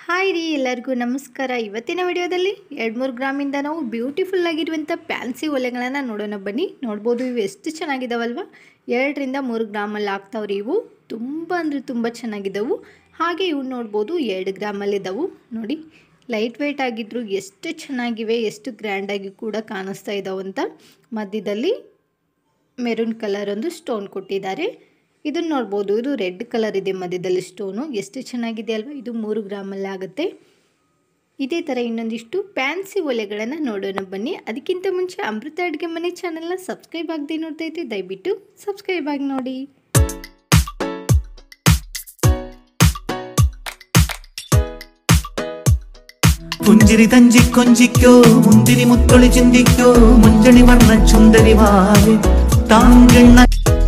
Hi ರೀ ಎಲ್ಲರಿಗೂ ನಮಸ್ಕಾರ. ಇವತ್ತಿನ ವಿಡಿಯೋದಲ್ಲಿ 2-3 ಗ್ರಾಮಿಂದ ನಾವು ಬ್ಯೂಟಿಫುಲ್ ಆಗಿರುವಂಥ ಫ್ಯಾನ್ಸಿ ಒಲೆಗಳನ್ನು ನೋಡೋಣ ಬನ್ನಿ. ನೋಡ್ಬೋದು ಇವು ಎಷ್ಟು ಚೆನ್ನಾಗಿದ್ದಾವಲ್ವ. 2ರಿಂದ 3 ಗ್ರಾಮಲ್ಲಿ ಆಗ್ತಾವ್ರಿ. ಇವು ತುಂಬ ಅಂದರೆ ತುಂಬ ಚೆನ್ನಾಗಿದ್ದವು. ಹಾಗೆ ಇವು ನೋಡ್ಬೋದು 2 ಗ್ರಾಮಲ್ಲಿದ್ದಾವು. ನೋಡಿ ಲೈಟ್ ವೆಯ್ಟ್ ಆಗಿದ್ರು ಎಷ್ಟು ಚೆನ್ನಾಗಿವೆ, ಎಷ್ಟು ಗ್ರ್ಯಾಂಡಾಗಿ ಕೂಡ ಕಾಣಿಸ್ತಾ ಇದ್ದಾವಂತ. ಮಧ್ಯದಲ್ಲಿ ಮೆರೂನ್ ಕಲರ್ ಒಂದು ಸ್ಟೋನ್ ಕೊಟ್ಟಿದ್ದಾರೆ. ಇದನ್ನು ನೋಡ್ಬೋದು, ಇದು ರೆಡ್ ಕಲರ್ ಇದೆ ಮಧ್ಯದಲ್ಲಿ ಸ್ಟೋನು. ಎಷ್ಟು ಚೆನ್ನಾಗಿದೆ ಅಲ್ವಾ. ಇದು 3 ಗ್ರಾಮಲ್ಲಿ ಆಗುತ್ತೆ. ಇದೇ ಥರ ಇನ್ನೊಂದಿಷ್ಟು ಫ್ಯಾನ್ಸಿ ಒಲೆಗಳನ್ನು ನೋಡೋಣ ಬನ್ನಿ. ಅದಕ್ಕಿಂತ ಮುಂಚೆ ಅಮೃತ ಅಡುಗೆ ಮನೆ ಚಾನಲ್ನ ಸಬ್ಸ್ಕ್ರೈಬ್ ಆಗದೆ ನೋಡ್ತಾ ಇದ್ದೆ, ದಯವಿಟ್ಟು ಸಬ್ಸ್ಕ್ರೈಬ್ ಆಗಿ ನೋಡಿ. പുഞ്ചിരി തഞ്ചി കൊഞ്ചിക്കോ മുന്തിരി മുത്തൊളി ചിന്തിക്കോ മുഞ്ചണി വർണ്ണ ചുന്ദരി വാവേ താങ്കെണ്ണ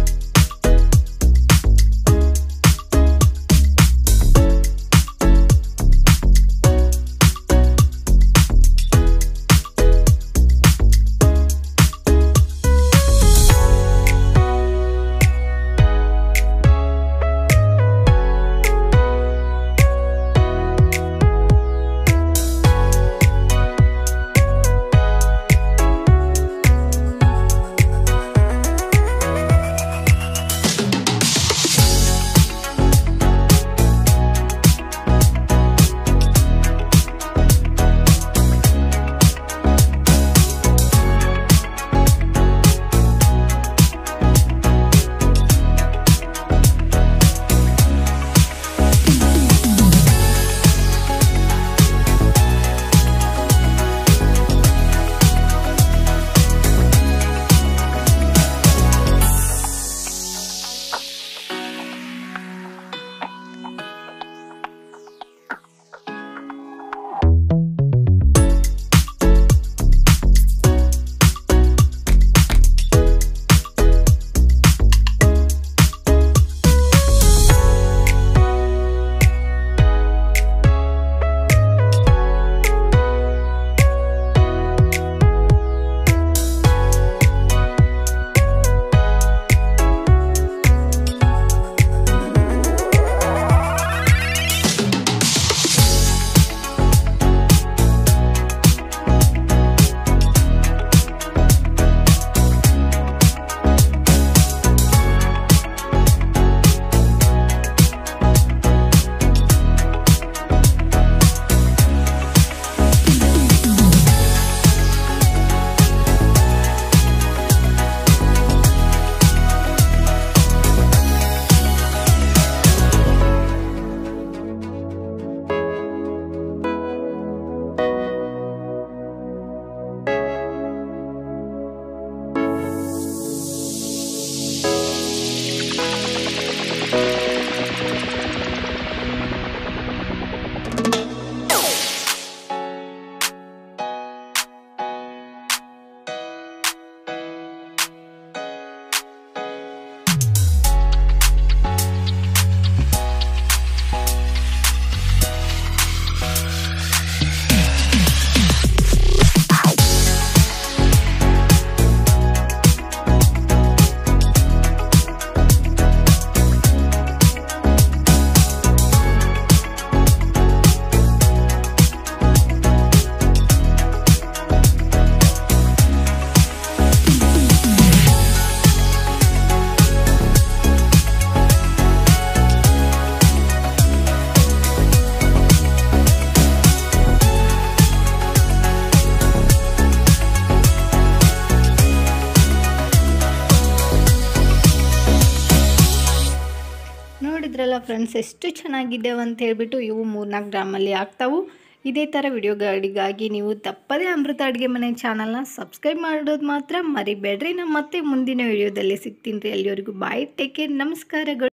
ನೋಡಿದ್ರಲ್ಲ ಫ್ರೆಂಡ್ಸ್, ಎಷ್ಟು ಚೆನ್ನಾಗಿದ್ದೇವೆ ಅಂತ ಹೇಳ್ಬಿಟ್ಟು. ಇವು 3-4 ಗ್ರಾಮಲ್ಲಿ ಆಗ್ತಾವು. ಇದೇ ಥರ ವಿಡಿಯೋಗಳಿಗಾಗಿ ನೀವು ತಪ್ಪದೇ ಅಮೃತ ಅಡುಗೆ ಮನೆ ಚಾನಲ್ನ ಸಬ್ಸ್ಕ್ರೈಬ್ ಮಾಡೋದು ಮಾತ್ರ ಮರಿಬೇಡ್ರಿ. ನಾನು ಮತ್ತೆ ಮುಂದಿನ ವಿಡಿಯೋದಲ್ಲಿ ಸಿಗ್ತೀನಿ ರೀ. ಅಲ್ಲಿವರೆಗೂ ಬಾಯ್, ಟೇಕ್ ಕೇರ್, ನಮಸ್ಕಾರಗಳು.